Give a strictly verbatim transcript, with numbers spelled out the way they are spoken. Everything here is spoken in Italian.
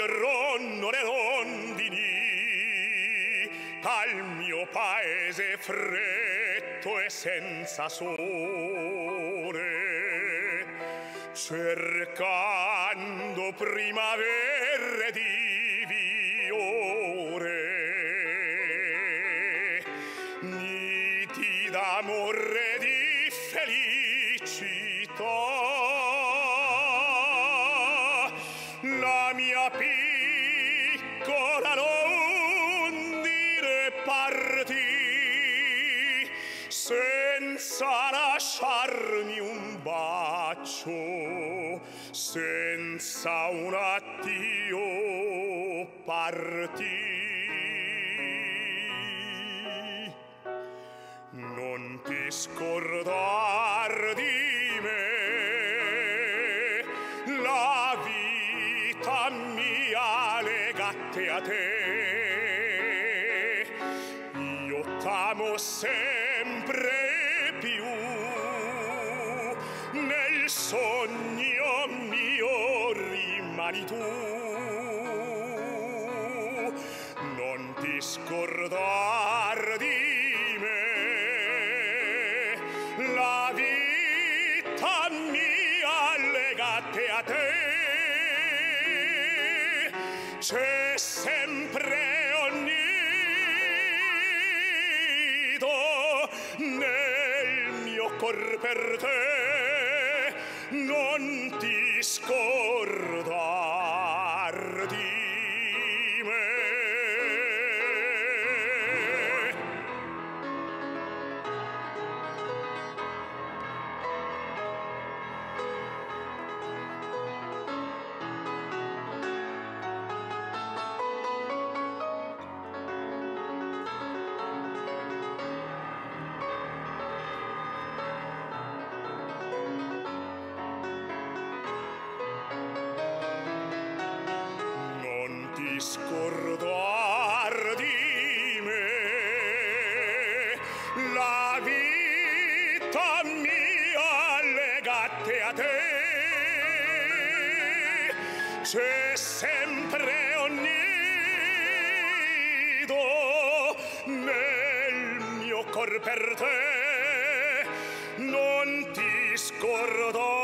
corrono le rondini dal mio paese freddo e senza sole, cercando primavere di viore, niti d'amore di felicità. La mia piccola non dire partì senza lasciarmi un bacio, senza un addio partì. Non ti scordar di me, la vita mia legate a te, io t'amo sempre più, nel sogno mio rimani tu. Non ti scordar di me, la vita mia legate a te, c'è sempre un nido nel mio cor per te. Non ti scordar di me. Scordar di me, la vita mia legate a te, c'è sempre un nido nel mio cor per te. Non ti scordar